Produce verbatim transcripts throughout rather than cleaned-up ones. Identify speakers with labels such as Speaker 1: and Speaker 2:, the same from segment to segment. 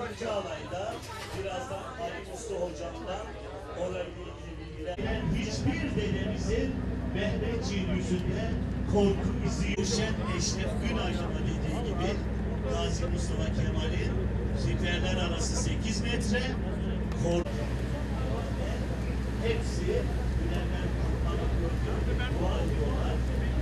Speaker 1: İkinci alayda birazdan Ali Mustafa hocamdan orayla ilgili bilgiler. Hiçbir dedemizin Mehmetçiğin yüzünde korku izi düşen Eşref Günaydın'ın dediği gibi Gazi Mustafa Kemal'in siperler arası sekiz metre korku hepsi Bülent'ten kurtlanıp gördüğü dua ediyorlar.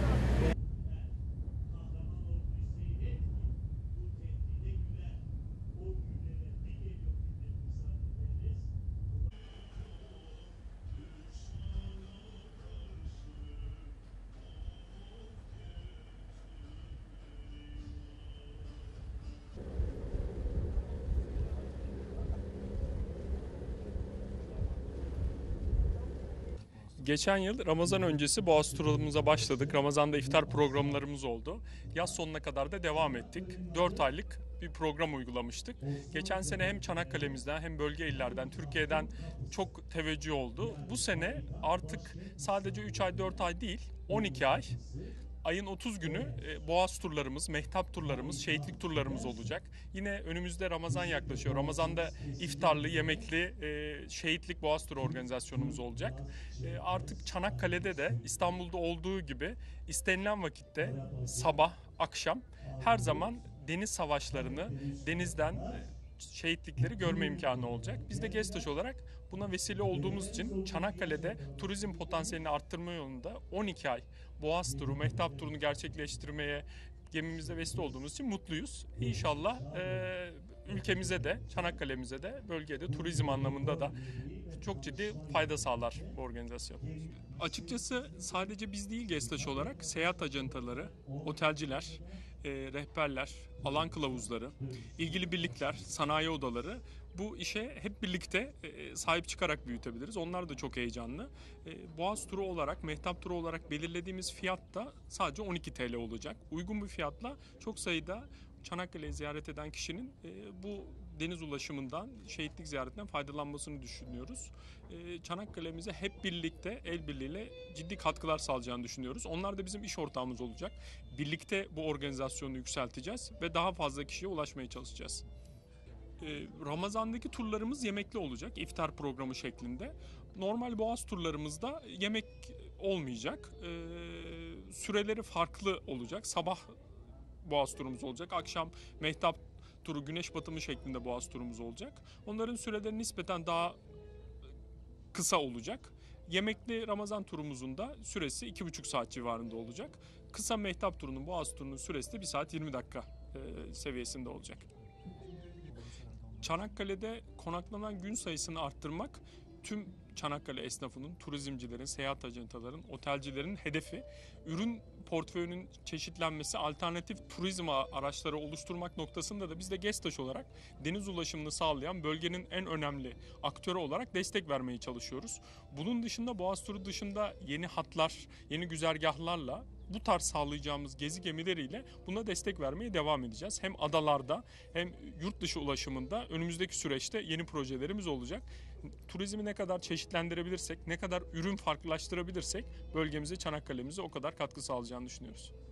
Speaker 2: Geçen yıl Ramazan öncesi Boğaz turumuza başladık. Ramazan'da iftar programlarımız oldu. Yaz sonuna kadar da devam ettik. dört aylık bir program uygulamıştık. Geçen sene hem Çanakkale'mizden hem bölge illerden, Türkiye'den çok teveccüh oldu. Bu sene artık sadece üç ay dört ay değil, on iki ay. Ayın otuz günü Boğaz turlarımız, Mehtap turlarımız, şehitlik turlarımız olacak. Yine önümüzde Ramazan yaklaşıyor. Ramazan'da iftarlı, yemekli şehitlik Boğaz turu organizasyonumuz olacak. Artık Çanakkale'de de İstanbul'da olduğu gibi istenilen vakitte sabah, akşam her zaman deniz savaşlarını denizden şehitlikleri görme imkanı olacak. Biz de GESTAŞ olarak buna vesile olduğumuz için Çanakkale'de turizm potansiyelini arttırma yolunda on iki ay Boğaz turu, Mehtap turunu gerçekleştirmeye gemimizde vesile olduğumuz için mutluyuz. İnşallah e, ülkemize de, Çanakkale'mize de, bölgede turizm anlamında da çok ciddi fayda sağlar bu organizasyon. Açıkçası sadece biz değil GESTAŞ olarak seyahat ajantaları, otelciler, e, rehberler, alan kılavuzları, ilgili birlikler, sanayi odaları bu işe hep birlikte e, sahip çıkarak büyütebiliriz. Onlar da çok heyecanlı. E, Boğaz turu olarak, Mehtap turu olarak belirlediğimiz fiyat da sadece on iki TL olacak. Uygun bir fiyatla çok sayıda Çanakkale'yi ziyaret eden kişinin e, bu deniz ulaşımından, şehitlik ziyaretinden faydalanmasını düşünüyoruz. E, Çanakkale'mize hep birlikte, el birliğiyle ciddi katkılar sağlayacağını düşünüyoruz. Onlar da bizim iş ortağımız olacak. Birlikte bu organizasyonu yükselteceğiz ve daha fazla kişiye ulaşmaya çalışacağız. E, Ramazan'daki turlarımız yemekli olacak, iftar programı şeklinde. Normal Boğaz turlarımızda yemek olmayacak. E, süreleri farklı olacak. Sabah Boğaz turumuz olacak. Akşam Mehtap turu, güneş batımı şeklinde Boğaz turumuz olacak. Onların süreleri nispeten daha kısa olacak. Yemekli Ramazan turumuzun da süresi iki buçuk saat civarında olacak. Kısa Mehtap turunun, Boğaz turunun süresi de bir saat yirmi dakika e, seviyesinde olacak. Çanakkale'de konaklanan gün sayısını arttırmak tüm Çanakkale esnafının, turizmcilerin, seyahat ajantaların, otelcilerin hedefi. Ürün portföyünün çeşitlenmesi, alternatif turizm araçları oluşturmak noktasında da biz de GESTAŞ olarak deniz ulaşımını sağlayan bölgenin en önemli aktörü olarak destek vermeye çalışıyoruz. Bunun dışında Boğaz turu dışında yeni hatlar, yeni güzergahlarla bu tarz sağlayacağımız gezi gemileriyle buna destek vermeye devam edeceğiz. Hem adalarda hem yurt dışı ulaşımında önümüzdeki süreçte yeni projelerimiz olacak. Turizmi ne kadar çeşitlendirebilirsek, ne kadar ürün farklılaştırabilirsek bölgemize, Çanakkale'mize o kadar katkı sağlayacağını düşünüyoruz.